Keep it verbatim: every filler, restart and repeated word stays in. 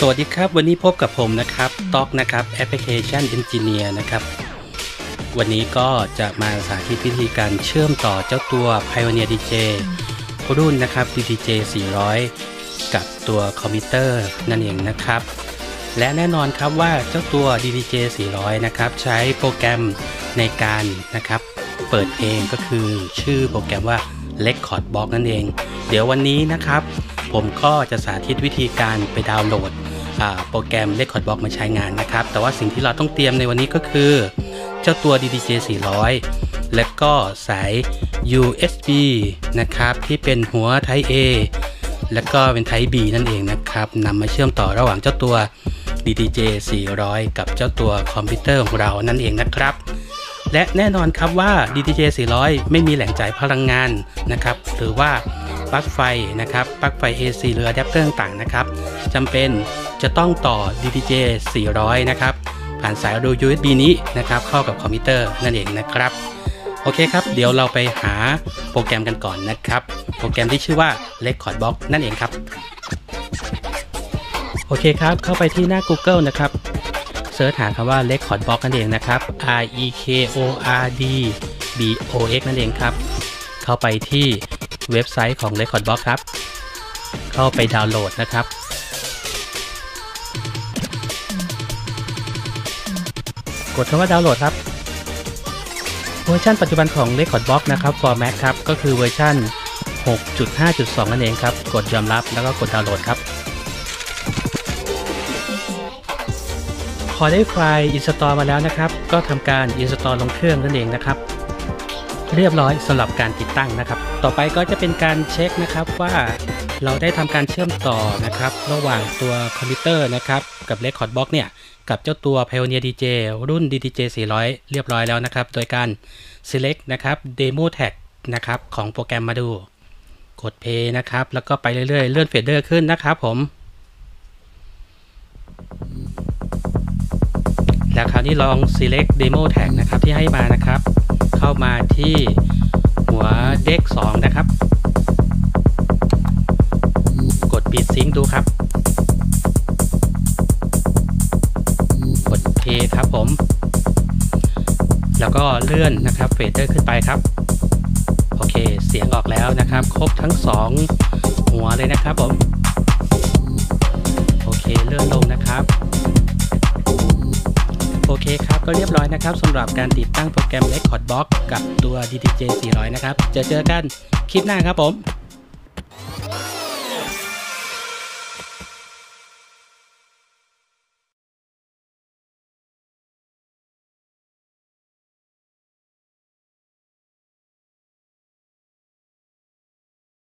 สวัสดีครับวันนี้พบกับผมนะครับต๊อกนะครับแอปพลิเคชันเอนจิเนียร์นะครับวันนี้ก็จะมาสาธิตวิธีการเชื่อมต่อเจ้าตัว Pioneer ดี เจ รุ่นนะครับ ดี ที เจ สี่ร้อย กับตัวคอมพิวเตอร์นั่นเองนะครับและแน่นอนครับว่าเจ้าตัว ดี ที เจ สี่ร้อย นะครับใช้โปรแกรมในการนะครับเปิดเพลงก็คือชื่อโปรแกรมว่า Rekordbox นั่นเองเดี๋ยววันนี้นะครับผมก็จะสาธิตวิธีการไปดาวน์โหลดโปรแกรม Rekordbox มาใช้งานนะครับแต่ว่าสิ่งที่เราต้องเตรียมในวันนี้ก็คือเจ้าตัว ดี ที เจ สี่ร้อย และก็สาย ยู เอส บี นะครับที่เป็นหัว Type A และก็เป็น Type B นั่นเองนะครับนำมาเชื่อมต่อระหว่างเจ้าตัว ดี ที เจ สี่ร้อย กับเจ้าตัวคอมพิวเตอร์ของเรานั่นเองนะครับและแน่นอนครับว่า ดี ที เจ สี่ร้อย ไม่มีแหล่งจ่ายพลังงานนะครับหรือว่าปลั๊กไฟนะครับปลั๊กไฟ เอ ซี หรืออะแดปเตอร์ต่างๆนะครับจำเป็นจะต้องต่อ ดี ที เจ สี่ร้อย นะครับผ่านสายรู ยู เอส บี นี้นะครับเข้ากับคอมพิวเตอร์นั่นเองนะครับโอเคครับเดี๋ยวเราไปหาโปรแกรมกันก่อนนะครับโปรแกรมที่ชื่อว่า Rekordbox นั่นเองครับโอเคครับเข้าไปที่หน้า Google นะครับเสิร์ชหาคำว่า Rekordbox นั่นเองนะครับ R E K O R D B O X นั่นเองครับเข้าไปที่เว็บไซต์ของ Rekordbox ครับเข้าไปดาวน์โหลดนะครับกดคำว่าดาวน์โหลดครับเวอร์ชันปัจจุบันของ Rekordbox นะครับ for Mac ครับก็คือเวอร์ชัน หกจุดห้าจุดสอง นั่นเองครับกดยอมรับแล้วก็กดดาวน์โหลดครับพอได้ไฟล์ install มาแล้วนะครับก็ทำการ install ลงเครื่องนั่นเองนะครับเรียบร้อยสำหรับการติดตั้งนะครับต่อไปก็จะเป็นการเช็คนะครับว่าเราได้ทำการเชื่อมต่อนะครับระหว่างตัวคอมพิวเตอร์นะครับกับ Rekordbox เนี่ยกับเจ้าตัว Pioneer ดี เจ รุ่น ดี ที เจ สี่ร้อย เรียบร้อยแล้วนะครับโดยการ select นะครับ demo tag นะครับของโปรแกรมมาดูกด play นะครับแล้วก็ไปเรื่อยๆเลื่อนเฟดเดอร์ขึ้นนะครับผมแล้วคราวนี้ลอง select demo tag นะครับที่ให้มานะครับเข้ามาที่หัวเด็กสองนะครับกดปิดซิงค์ดูครับกด play ครับผมแล้วก็เลื่อนนะครับเฟดเดอร์ขึ้นไปครับโอเคเสียงออกแล้วนะครับครบทั้งสองหัวเลยนะครับผมโอเคเลื่อนลงนะครับโอเคครับก็เรียบร้อยนะครับสำหรับการติดตั้งโปรแกรม Rekordbox กับตัว ดี ที เจ สี่ร้อย นะครับเจอเจอกันคลิปหน้าครับผม